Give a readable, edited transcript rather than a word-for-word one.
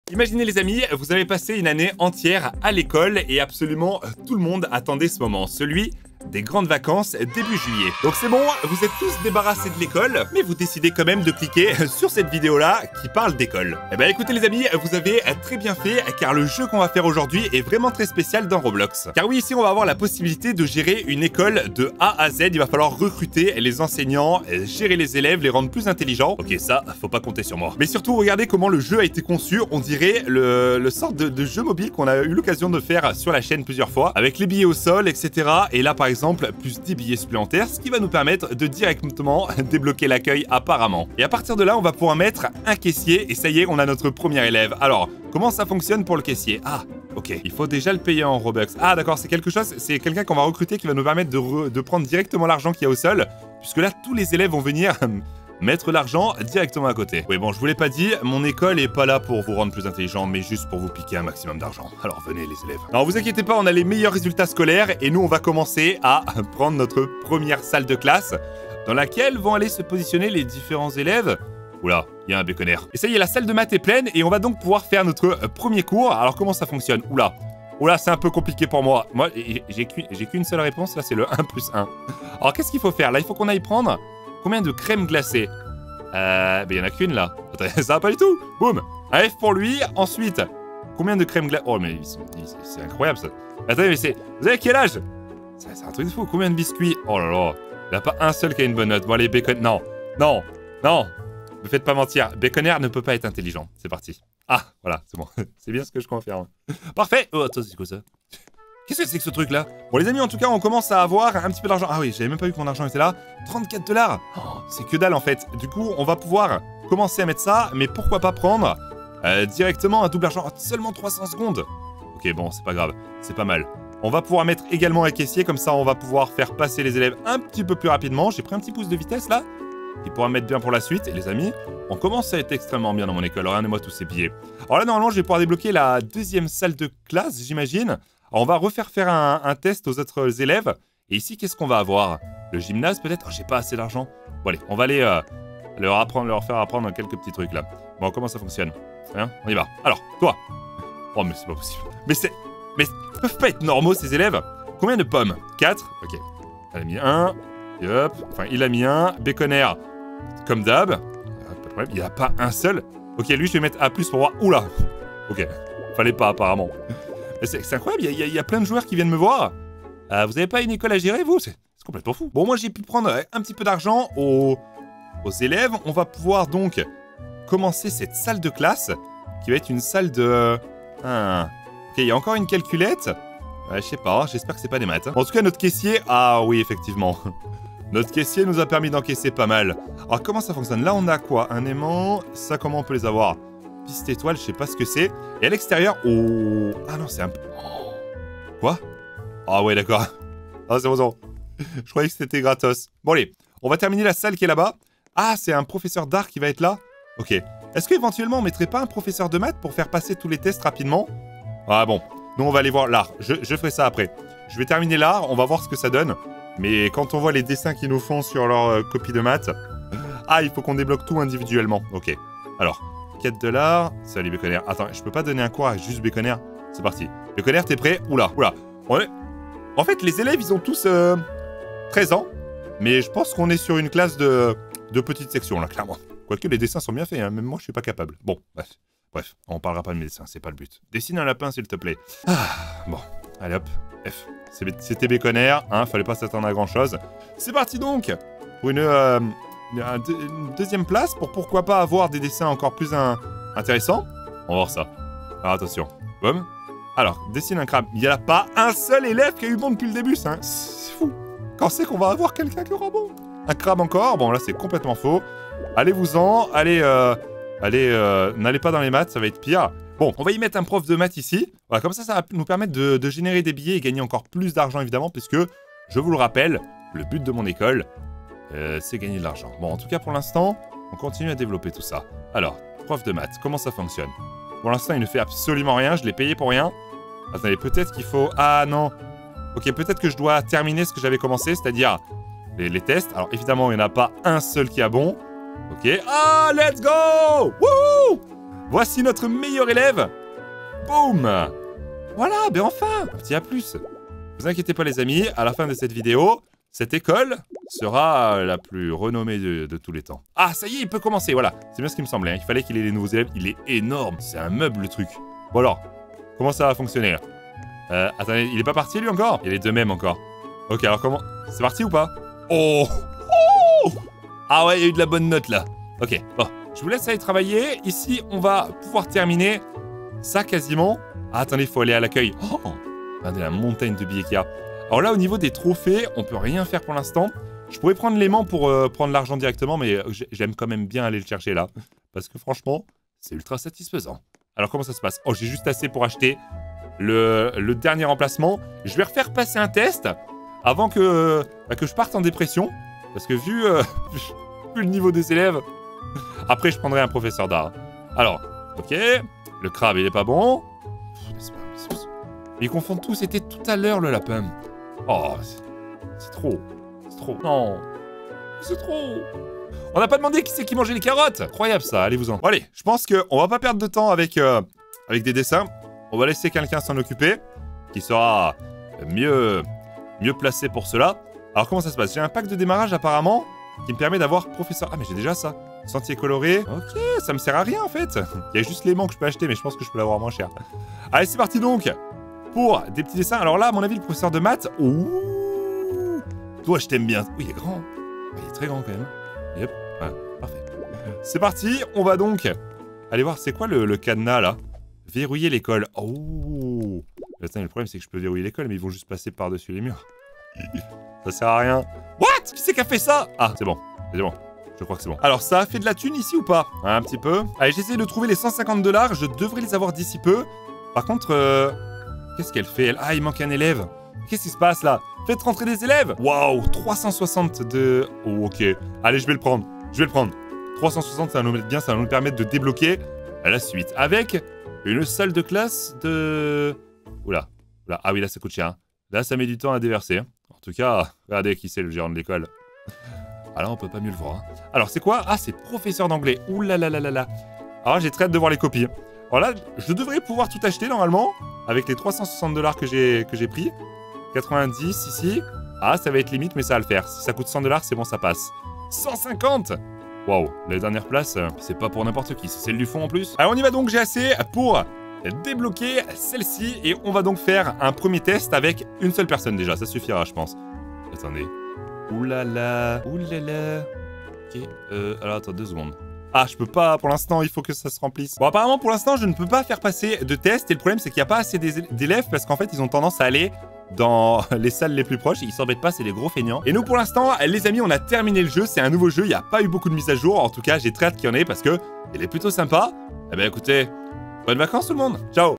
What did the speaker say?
Imaginez les amis, vous avez passé une année entière à l'école et absolument tout le monde attendait ce moment, celui des grandes vacances début juillet. Donc c'est bon, vous êtes tous débarrassés de l'école, mais vous décidez quand même de cliquer sur cette vidéo-là qui parle d'école. Eh ben écoutez les amis, vous avez très bien fait, car le jeu qu'on va faire aujourd'hui est vraiment très spécial dans Roblox. Car oui, ici on va avoir la possibilité de gérer une école de A à Z, il va falloir recruter les enseignants, gérer les élèves, les rendre plus intelligents. Ok, ça, faut pas compter sur moi. Mais surtout, regardez comment le jeu a été conçu, on dirait le sort de jeu mobile qu'on a eu l'occasion de faire sur la chaîne plusieurs fois, avec les billets au sol, etc. Et là, par exemple, plus 10 billets supplémentaires, ce qui va nous permettre de directement débloquer l'accueil apparemment. Et à partir de là, on va pouvoir mettre un caissier et ça y est, on a notre premier élève. Alors, comment ça fonctionne pour le caissier? Ah, ok, il faut déjà le payer en Robux. Ah d'accord, c'est quelque chose, c'est quelqu'un qu'on va recruter qui va nous permettre de prendre directement l'argent qu'il y a au sol, puisque là, tous les élèves vont venir mettre l'argent directement à côté. Oui, bon, je vous l'ai pas dit, mon école est pas là pour vous rendre plus intelligent, mais juste pour vous piquer un maximum d'argent. Alors venez les élèves. Alors vous inquiétez pas, on a les meilleurs résultats scolaires et nous on va commencer à prendre notre première salle de classe dans laquelle vont aller se positionner les différents élèves. Oula, il y a un béconnaire. Et ça y est, la salle de maths est pleine et on va donc pouvoir faire notre premier cours. Alors comment ça fonctionne? Oula, c'est un peu compliqué pour moi. Moi, j'ai qu'une seule réponse, là c'est le 1+1. Alors qu'est-ce qu'il faut faire? Là, il faut qu'on aille prendre combien de crème glacée? Ben il y en a qu'une là. Attends, ça va pas du tout. Boum, un F pour lui. Ensuite, combien de crème glacée? Oh mais c'est incroyable ça. Attendez, mais c'est... Vous avez quel âge? C'est un truc de fou. Combien de biscuits? Oh là là. Il n'y a pas un seul qui a une bonne note. Bon allez, bacon... Non. Me faites pas mentir. Béconnaire ne peut pas être intelligent. C'est parti. Ah, voilà, c'est bon. C'est bien ce que je confirme. Parfait. Oh, attends, c'est quoi ça? Qu'est-ce que c'est que ce truc là? Bon les amis, en tout cas on commence à avoir un petit peu d'argent. Ah oui, j'avais même pas vu que mon argent était là. 34 $. Oh, c'est que dalle en fait. Du coup on va pouvoir commencer à mettre ça. Mais pourquoi pas prendre directement un double argent? Oh, seulement 300 secondes. Ok bon, c'est pas grave, c'est pas mal. On va pouvoir mettre également un caissier. Comme ça on va pouvoir faire passer les élèves un petit peu plus rapidement. J'ai pris un petit pouce de vitesse là, qui pourra mettre bien pour la suite. Et les amis, on commence à être extrêmement bien dans mon école. Regardez-moi tous ces billets. Alors là normalement je vais pouvoir débloquer la deuxième salle de classe, j'imagine. Alors on va faire un test aux autres élèves. Et ici, qu'est-ce qu'on va avoir? Le gymnase peut-être? Oh, j'ai pas assez d'argent. Bon allez, on va aller leur faire apprendre quelques petits trucs là. Bon, comment ça fonctionne? Hein, on y va. Alors, toi. Oh mais c'est pas possible. Mais ils peuvent pas être normaux ces élèves. Combien de pommes? 4. Ok. Elle a mis 1. Et hop. Enfin, il a mis 1. Béconnaire, comme d'hab. Pas de problème. Il n'y a pas un seul. Ok, lui, je vais mettre A+ pour voir. Oula. Ok. Fallait pas apparemment. C'est incroyable, il y a plein de joueurs qui viennent me voir. Vous avez pas une école à gérer, vous? C'est complètement fou. Bon, moi, j'ai pu prendre un petit peu d'argent aux élèves. On va pouvoir donc commencer cette salle de classe, qui va être une salle de... Ok, il y a encore une calculette. Je sais pas, j'espère que c'est pas des maths. En tout cas, notre caissier... Ah oui, effectivement. Notre caissier nous a permis d'encaisser pas mal. Alors, comment ça fonctionne? Là, on a quoi? Un aimant. Ça, comment on peut les avoir? Piste étoile, je sais pas ce que c'est. Et à l'extérieur, oh... Ah non, c'est un... Oh. Quoi? Ah ouais, d'accord. Ah, c'est bon. Je croyais que c'était gratos. Bon, allez, on va terminer la salle qui est là-bas. Ah, c'est un professeur d'art qui va être là? Ok. Est-ce qu'éventuellement, on mettrait pas un professeur de maths pour faire passer tous les tests rapidement? Ah bon, nous, on va aller voir l'art. Je ferai ça après. Je vais terminer l'art, on va voir ce que ça donne. Mais quand on voit les dessins qu'ils nous font sur leur copie de maths... Ah, il faut qu'on débloque tout individuellement. Ok. Alors... 4 $. Salut béconnaire. Attends, je peux pas donner un cours à juste béconnaire. C'est parti. Béconnaire, t'es prêt? Oula. En fait, les élèves, ils ont tous 13 ans. Mais je pense qu'on est sur une classe de petite section, là, clairement. Quoique les dessins sont bien faits, hein. Même moi, je suis pas capable. Bon, bref, on parlera pas de mes dessins, c'est pas le but. Dessine un lapin, s'il te plaît. Ah, bon. Allez hop, F. C'était béconnaire, hein, fallait pas s'attendre à grand-chose. C'est parti donc pour une deuxième place, pour pourquoi pas avoir des dessins encore plus intéressants. On va voir ça. Alors attention. Boum. Alors, dessine un crabe. Il n'y a pas un seul élève qui a eu bon depuis le début, ça. Hein. C'est fou. Quand c'est qu'on va avoir quelqu'un qui aura bon? Un crabe encore? Bon, là, c'est complètement faux. Allez-vous-en. N'allez pas dans les maths, ça va être pire. Bon, on va y mettre un prof de maths ici. Voilà, comme ça va nous permettre de générer des billets et gagner encore plus d'argent, évidemment, puisque, je vous le rappelle, le but de mon école... c'est gagner de l'argent. Bon, en tout cas, pour l'instant, on continue à développer tout ça. Alors, prof de maths, comment ça fonctionne? Pour l'instant, il ne fait absolument rien. Je l'ai payé pour rien. Attendez, peut-être qu'il faut... Ah, non. Ok, peut-être que je dois terminer ce que j'avais commencé, c'est-à-dire les tests. Alors, évidemment, il n'y en a pas un seul qui a bon. Ok. Ah, let's go! Wouhou! Voici notre meilleur élève. Boum. Voilà, ben enfin, un petit A+. Vous inquiétez pas les amis, à la fin de cette vidéo, cette école sera la plus renommée de tous les temps. Ah, ça y est, il peut commencer, voilà. C'est bien ce qui me semblait, hein. Il fallait qu'il ait les nouveaux élèves. Il est énorme, c'est un meuble le truc. Bon alors, comment ça va fonctionner là? Attendez, il est pas parti lui encore? Il est de même encore. Ok, alors comment? C'est parti ou pas? Oh, oh. Ah ouais, il y a eu de la bonne note là. Ok, bon, je vous laisse aller travailler. Ici, on va pouvoir terminer ça quasiment. Ah, attendez, il faut aller à l'accueil. Oh, regardez la montagne de billets qu'il y a. Alors là, au niveau des trophées, on peut rien faire pour l'instant. Je pourrais prendre l'aimant pour prendre l'argent directement, mais j'aime quand même bien aller le chercher là. Parce que franchement, c'est ultra satisfaisant. Alors comment ça se passe? Oh, j'ai juste assez pour acheter le dernier emplacement. Je vais refaire passer un test avant que je parte en dépression. Parce que vu le niveau des élèves, après je prendrai un professeur d'art. Alors, ok, le crabe il est pas bon. Ils confondent tout, c'était tout à l'heure le lapin. Oh, c'est trop. C'est trop. Non. C'est trop. On n'a pas demandé qui c'est qui mangeait les carottes. Incroyable ça, allez-vous-en. Bon, allez, je pense qu'on va pas perdre de temps avec des dessins. On va laisser quelqu'un s'en occuper, qui sera mieux placé pour cela. Alors comment ça se passe? J'ai un pack de démarrage apparemment, qui me permet d'avoir professeur... Ah mais j'ai déjà ça. Sentier coloré. Ok, ça me sert à rien en fait. Il y a juste l'aimant que je peux acheter, mais je pense que je peux l'avoir moins cher. Allez, c'est parti donc pour des petits dessins. Alors là, à mon avis, le professeur de maths... Ouh, toi, je t'aime bien. Oui, il est grand. Il est très grand quand même. Et hop, voilà, parfait. C'est parti, on va donc aller voir, c'est quoi le cadenas là? Verrouiller l'école. Oh. Attends, le problème c'est que je peux verrouiller l'école, mais ils vont juste passer par-dessus les murs. Ça sert à rien. What? Qui c'est qui a fait ça? Ah, c'est bon, c'est bon. Je crois que c'est bon. Alors, ça a fait de la thune ici ou pas? Un petit peu. Allez, j'essaie de trouver les 150 $. Je devrais les avoir d'ici peu. Par contre, qu'est-ce qu'elle fait elle? Ah, il manque un élève. Qu'est-ce qui se passe là? Faites rentrer des élèves. Waouh, 362. Oh, ok. Allez, je vais le prendre. 360, ça va nous mettre bien, ça va nous permettre de débloquer la suite. Avec une salle de classe de... Oula. Ah oui, là, ça coûte cher. Là, ça met du temps à déverser. En tout cas, regardez qui c'est le gérant de l'école. Ah là, on peut pas mieux le voir. Alors, c'est quoi? Ah, c'est professeur d'anglais. Ouh là là là là là. Alors, j'ai très hâte de voir les copies. Alors là, je devrais pouvoir tout acheter, normalement, avec les 360 $ que j'ai pris. 90 ici. Ah, ça va être limite, mais ça va le faire. Si ça coûte 100 $, c'est bon, ça passe. 150. Waouh, la dernière place, c'est pas pour n'importe qui, c'est celle du fond en plus. Alors on y va donc, j'ai assez pour débloquer celle-ci. Et on va donc faire un premier test avec une seule personne déjà, ça suffira je pense. Attendez. Oulala, oulala. Ok, alors attends 2 secondes. Ah, je peux pas, pour l'instant, il faut que ça se remplisse. Bon, apparemment, pour l'instant, je ne peux pas faire passer de test. Et le problème, c'est qu'il n'y a pas assez d'élèves parce qu'en fait, ils ont tendance à aller dans les salles les plus proches. Ils s'embêtent pas, c'est des gros feignants. Et nous, pour l'instant, les amis, on a terminé le jeu. C'est un nouveau jeu. Il n'y a pas eu beaucoup de mises à jour. En tout cas, j'ai très hâte qu'il y en ait parce que il est plutôt sympa. Eh ben, écoutez, bonnes vacances tout le monde. Ciao.